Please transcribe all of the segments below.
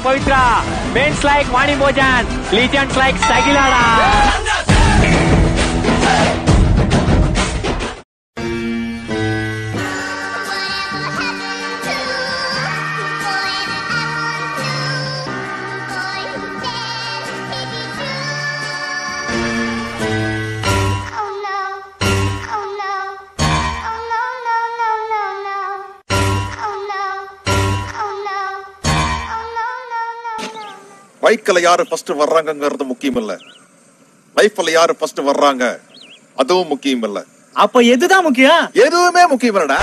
Pavitra, men's like Mani Mojan, legends like Sagilada. பைக்ல யாரு first வர்றாங்கங்கிறது முக்கியம் இல்ல, லைஃப்ல யாரு ஃபர்ஸ்ட் வர்றாங்க அதுவும் முக்கியம் இல்ல. அப்ப எதுதான் முக்கியம்? எதுவுமே முக்கியம் இல்லடா.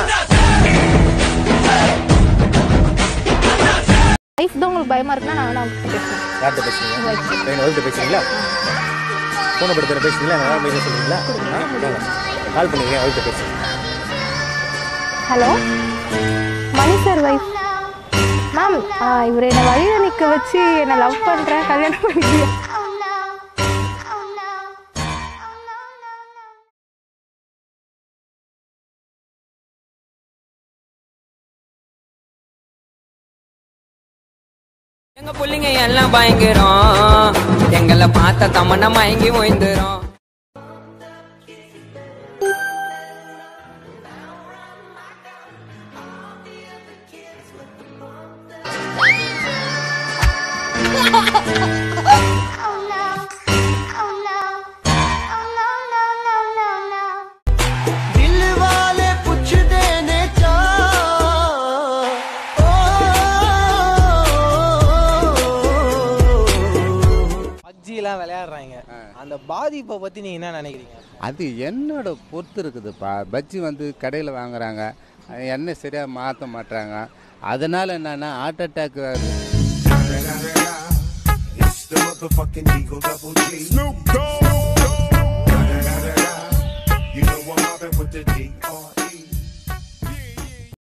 லைஃப் தான் உங்களுக்கு பயமா இருக்குன்னா நான் வேணா உங்களுக்கு பேசுறேன். யார்கிட்ட பேசுறீங்க? ட்ரெயின் ஓல்ட்ட பேசுறீங்களா? போன படத்துல பேசுறீங்களா? நான் மெயில சொல்றீங்களா? கால் பண்ணுங்க, ஓல்ட்ட பேசுறேன். Hello, Mani sir wife ma'am. இவர் என்னை வழியில நிற்க வச்சு என்னை லவ் பண்ணுறேன், கல்யாணம் பண்ணிக்கிறேன். எங்க புள்ளிங்க எல்லாம் பயங்கரம், எங்களை பார்த்த தமன்னா மயங்கி ஓய்ந்துரும். பப்ஜிலாம் விளையாடுறாங்க, அந்த பாதிப்பை பத்தி நீங்க என்ன நினைக்கிறீங்க? அது என்னோட பொறுத்து இருக்குதுப்பா. பஜ்ஜி வந்து கடையில் வாங்குறாங்க, எண்ணெய் சரியாக மாற்ற மாட்டாங்க, அதனால என்னன்னா ஹார்ட் அட்டாக் வருது. Snoop Dogg. You know I'm mobbing with the D.R.